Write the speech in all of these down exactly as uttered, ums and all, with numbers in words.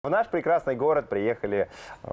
В наш прекрасный город приехали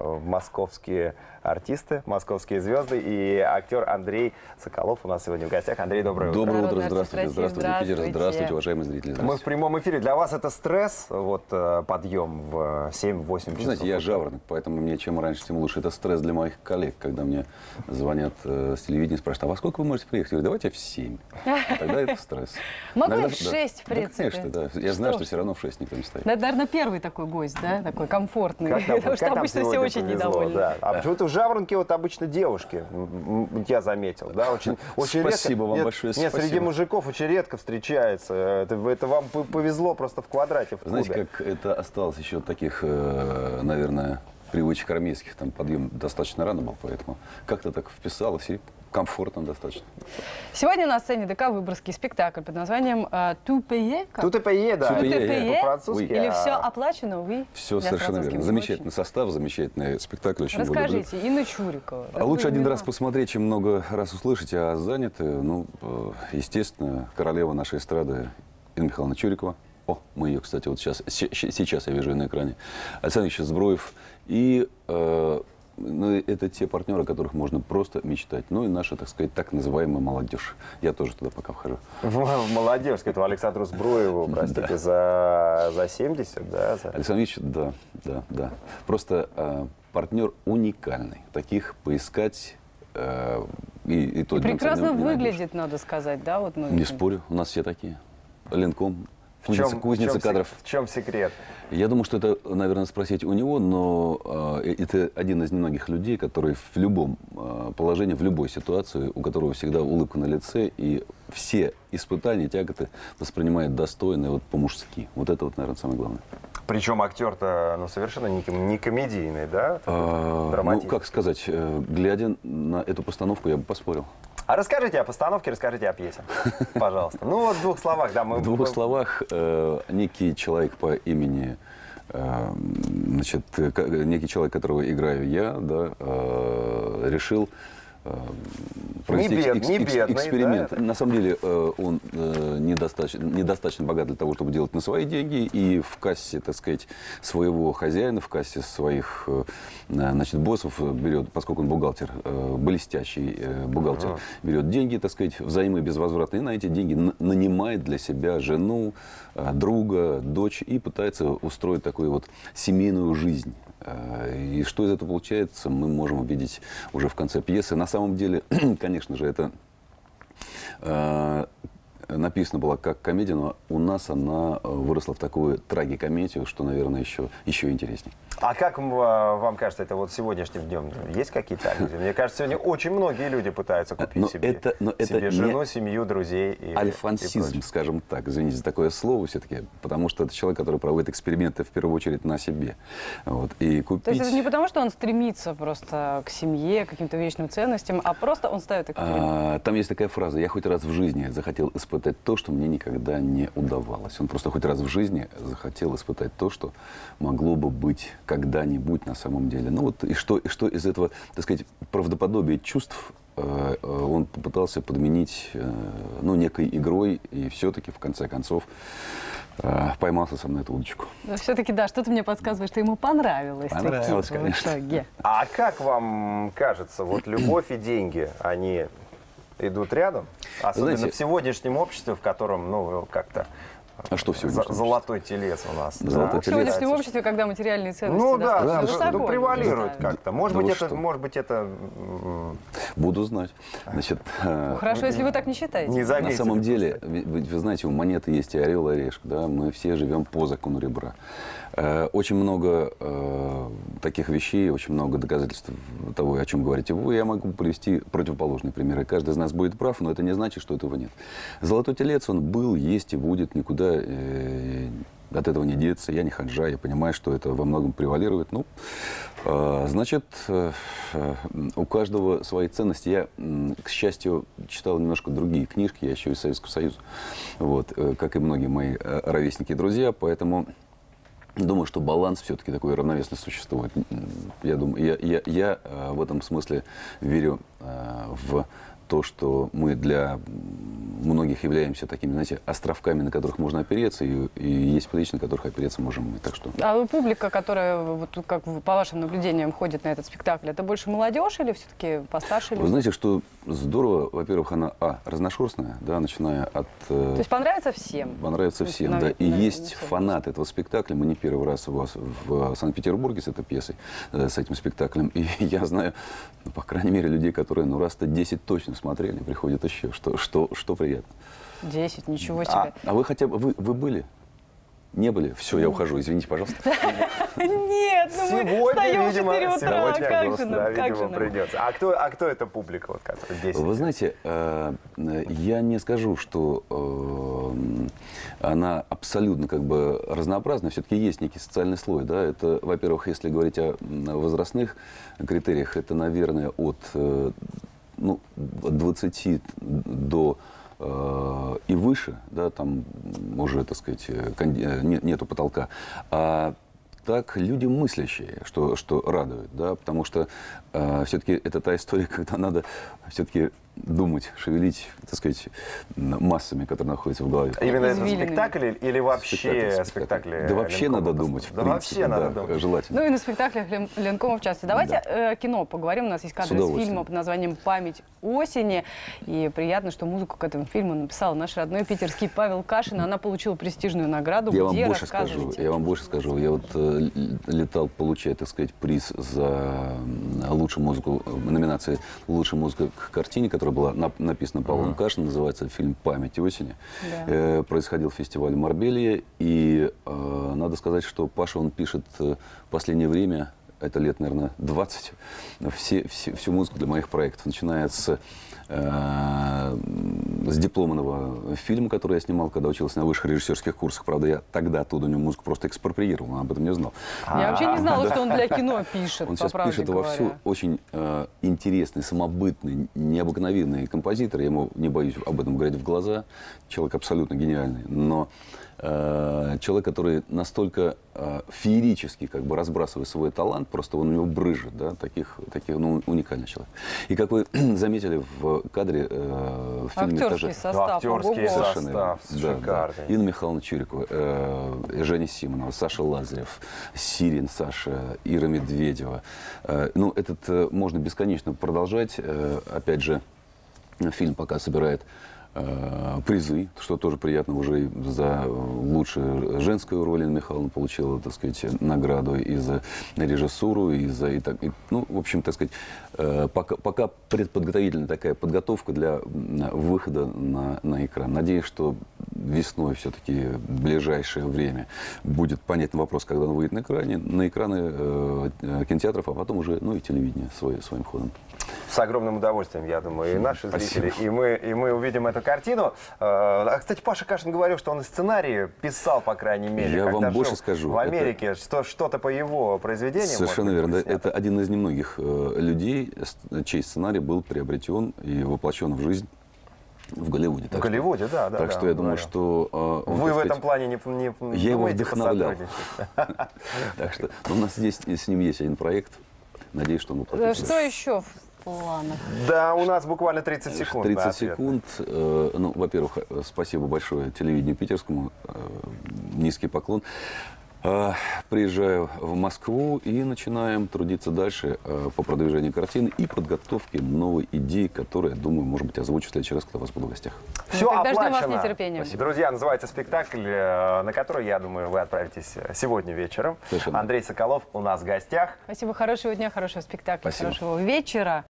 московские артисты, московские звезды и актер Андрей Соколов у нас сегодня в гостях. Андрей, доброе утро. Доброе утро, Здравствуйте, здравствуйте, здравствуйте, Питер, здравствуйте, уважаемые зрители. Мы в прямом эфире. Для вас это стресс, вот подъем в семь-восемь часов? Вы знаете, я жаворонок, поэтому мне чем раньше, тем лучше. Это стресс для моих коллег, когда мне звонят э, с телевидения, спрашивают, а во сколько вы можете приехать? Я говорю, давайте в семь. Тогда это стресс. Могу Иногда- и в шесть, в принципе. Да, конечно, да. Я знаю, что все равно в шесть никто не стоит. Ну, это, наверное, первый такой гость, да? Такой комфортный. Как нам- Потому что как нам обычно все сегодня очень повезло, недовольны. да. А почему-то в Жаворонке вот обычно девушки, м, м, я заметил, да, очень, очень Спасибо редко. вам Нет, большое, Нет, среди спасибо. мужиков очень редко встречается. Это, это вам п- повезло просто в квадрате, в клубе. Знаете, как это осталось еще от таких, э, наверное, привычек армейских, там подъем достаточно рано был, поэтому как-то так вписалось и комфортно достаточно. Сегодня на сцене ДК «Выборгский» спектакль под названием «Tout payé». как? Тут и пое, да. Тут и Tout пое. payé? По-французски. Или а- все оплачено, вы? Все Я совершенно французским верно. не Замечательный очень. состав, замечательный спектакль. Очень его люблю. Расскажите, Инна Чурикова. А лучше один раз посмотреть. посмотреть, чем много раз услышать, а заняты, ну, э, естественно, королева нашей эстрады Инна Михайловна Чурикова. О, мы ее, кстати, вот сейчас, се- сейчас я вижу ее на экране. Александр Ильич Збруев. И э, ну, это те партнеры, о которых можно просто мечтать. Ну и наша, так сказать, так называемая молодежь. Я тоже туда пока вхожу. В, в молодежь, к этому Александру Збруеву, простите, за, за семьдесят, да? за- Александр Ильич, да, да, да. Просто э, партнер уникальный. Таких поискать э, и, и то И днем со прекрасно днем не найдешь. выглядит, надо сказать, да? Вот мы Не видим. спорю, у нас все такие. Ленком, В кузница, чем, кузница в чем кадров. сек- в чем секрет? Я думаю, что это, наверное, спросить у него, но э, это один из немногих людей, который в любом э, положении, в любой ситуации, у которого всегда улыбка на лице, и все испытания, тяготы воспринимает достойно и вот по-мужски. Вот это вот, наверное, самое главное. Причем актер-то ну, совершенно не, ком- не комедийный, да? Такой А, ну, драматический. как сказать, э, глядя на эту постановку, я бы поспорил. А расскажите о постановке, расскажите о пьесе, пожалуйста. Ну вот в двух словах, да. Мы, В двух мы- словах, э, некий человек по имени, э, значит, э, ка- некий человек, которого играю я, да, э, решил э, провести бед- экс- не экс- бедный, эксперимент. да? На самом деле э, он э, недостаточно, недостаточно богат для того, чтобы делать на свои деньги, и в кассе, так сказать, своего хозяина, в кассе своих э, значит, боссов берет, поскольку он бухгалтер, э, блестящий э, бухгалтер, Ага. берет деньги, так сказать, взаймы безвозвратные, и на эти деньги н- нанимает для себя жену, э, друга, дочь и пытается устроить такую вот семейную жизнь. Э, И что из этого получается, мы можем увидеть уже в конце пьесы. На самом деле, конечно же, это э, написано было как комедия, но у нас она э, выросла в такую трагикомедию, что, наверное, еще, еще интереснее. А как м, а, вам кажется, это вот сегодняшним днем есть какие-то аллюзии? Мне кажется, сегодня очень многие люди пытаются купить Но себе, это- но это себе не жену, семью, друзей. И, и Альфонсизм, прочее. скажем так, извините за такое слово все-таки, потому что это человек, который проводит эксперименты в первую очередь на себе. Вот. И купить... То есть это не потому, что он стремится просто к семье, к каким-то вечным ценностям, а просто он ставит эксперимент. А, там есть такая фраза: «Я хоть раз в жизни захотел испытать то, что мне никогда не удавалось». Он просто хоть раз в жизни захотел испытать то, что могло бы быть когда-нибудь на самом деле. Ну вот и что, и что из этого, так сказать, правдоподобие чувств э, э, он попытался подменить э, ну, некой игрой, и все-таки в конце концов э, поймался сам на эту удочку. Но все-таки, да, что-то мне подсказывает, что ему понравилось. Понравилось, таки в конечно. итоге. А как вам кажется, вот любовь и деньги, они идут рядом? Особенно Знаете- в сегодняшнем обществе, в котором, ну, как-то А что в за- сегодняшнем золотой телец у нас. Золотой В телец. сегодняшнем обществе, когда материальные ценности Ну да, достаточно да, высоко, ну, превалирует да. как-то. Может Да быть, вы это, что? может быть, это м, Буду знать. Значит, э, Ну, хорошо, если вы так не считаете. не заметили. на самом деле, просто. вы, вы знаете, у монеты есть и орел, и орешек, да, мы все живем по закону ребра. Э, очень много э, таких вещей, очень много доказательств того, о чем говорите вы. Я могу привести противоположные примеры. Каждый из нас будет прав, но это не значит, что этого нет. Золотой телец, он был, есть и будет, никуда э, от этого не деться. Я не хаджа, я понимаю, что это во многом превалирует. Ну, э, значит, э, э, у каждого свои ценности. Я, м, к счастью, читал немножко другие книжки, я еще из Советского Союза, вот, э, как и многие мои э, ровесники и друзья, поэтому думаю, что баланс все-таки такой равновесный существует. Я думаю, я, я, я э, в этом смысле верю э, в то, что мы для многих являемся такими, знаете, островками, на которых можно опереться, и, и есть плечи, на которых опереться можем мы. Так что... А публика, которая, вот, как по вашим наблюдениям, ходит на этот спектакль, это больше молодежь или все-таки постарше люди? Вы знаете, что здорово, во-первых, она, а, разношерстная, да, начиная от... То есть понравится всем? Понравится всем, на, да. И на, есть на фанаты этого спектакля. Мы не первый раз у вас в Санкт-Петербурге с этой пьесой, с этим спектаклем. И я знаю, ну, по крайней мере, людей, которые, ну, раз-то десять точно смотрели, приходят еще, что, что, что приятно. Десять, ничего себе. А, а вы хотя бы, вы, вы были? Не были? Все, я ухожу, извините, пожалуйста. Нет, ну мы встаем в четыре утра, как же нам, как же нам? Придется. А кто, а кто эта публика, вот, которая десять? Вы знаете, э, я не скажу, что э, она абсолютно как бы разнообразна. Все-таки есть некий социальный слой, да. Это, во-первых, если говорить о возрастных критериях, это, наверное, от, э, ну, от двадцати до и выше, да, там уже, так сказать, нет, нету потолка. А так люди мыслящие, что, что радует, да, потому что э, все-таки это та история, когда надо все-таки думать, шевелить, так сказать, массами, которые находятся в голове. Именно это спектакль или вообще спектакль, спектакль? спектакль. Да вообще надо думать, в да принципе, вообще надо да, думать. желательно. Ну и на спектаклях Лен- Ленкома в частности. Давайте Да. э, кино поговорим. У нас есть кадры из фильма под названием «Память осени». И приятно, что музыку к этому фильму написал наш родной питерский Павел Кашин. Она получила престижную награду. Я вам Где? больше скажу, Рассказывайте. я вам больше скажу. Я вот э, летал получать, так сказать, приз за лучшую музыку, номинации «Лучшая музыка к картине», которая была на, написана Павлом uh-huh. Кашиным, называется фильм «Память осени». Да. Э, происходил фестиваль в Марбелье, и э, надо сказать, что Паша, он пишет э, в последнее время, это лет, наверное, двадцать, все, все, всю музыку для моих проектов, начиная с, э, с дипломного фильма, который я снимал, когда учился на высших режиссерских курсах. Правда, я тогда оттуда у него музыку просто экспроприировал, он об этом не знал. Я вообще не знала, что он для кино пишет, Он по сейчас правде пишет говоря. вовсю, очень э, интересный, самобытный, необыкновенный композитор. Я ему не боюсь об этом говорить в глаза. Человек абсолютно гениальный. Но э, человек, который настолько э, феерически как бы разбрасывает свой талант, просто он у него брызжет, да, таких, таких, ну, уникальный человек. И как вы заметили в кадре, э, в фильме Актерский тоже... состав. Актерский ого-го. состав, Да, шикарный. да. Инна Михайловна Чурикова, э, Женя Симонова, Саша Лазарев, Сирин Саша, Ира Медведева. Э, ну, этот э, можно бесконечно продолжать. Э, опять же, фильм пока собирает э, призы, что тоже приятно. Уже за лучшую женскую роль Инна Михайловна получила, так сказать, награду и за режиссуру, и за... И так, и, ну, в общем, так сказать, э, пока, пока предподготовительная такая подготовка для выхода на, на экран. Надеюсь, что весной все-таки в ближайшее время будет понятен вопрос, когда он выйдет на экране, на экраны э, кинотеатров, а потом уже, ну, и телевидение свой, своим ходом. С огромным удовольствием, я думаю, и наши Спасибо. зрители, и мы, и мы увидим эту картину. А, кстати, Паша Кашин говорил, что он и сценарий писал, по крайней мере. Я когда вам больше жил скажу. В Америке это... что, что-то по его произведениям. Совершенно может быть, верно. снято? Это один из немногих э, людей, чей сценарий был приобретен и воплощен в жизнь в Голливуде. В Так Голливуде, что, да, да. Так да, что я говорю. думаю, что... Э, он, Вы в сказать, этом плане не, не я его думаете вдохновлял. посотрудничать? Так что у нас здесь с ним есть один проект. Надеюсь, что он воплотится. Что еще в планах? Да, у нас буквально тридцать секунд. на тридцать ответ. секунд. Э, ну, во-первых, э, спасибо большое телевидению питерскому. Э, низкий поклон. Э, приезжаю в Москву и начинаем трудиться дальше э, по продвижению картины и подготовке новой идеи, которую, я думаю, может быть, озвучу в следующий раз, когда у вас буду в гостях. Все Ну, тогда ждем вас оплачено. с нетерпением. Спасибо. Друзья, называется спектакль, э, на который, я думаю, вы отправитесь сегодня вечером. Совершенно. Андрей Соколов у нас в гостях. Спасибо, хорошего дня, хорошего спектакля, Спасибо. хорошего вечера.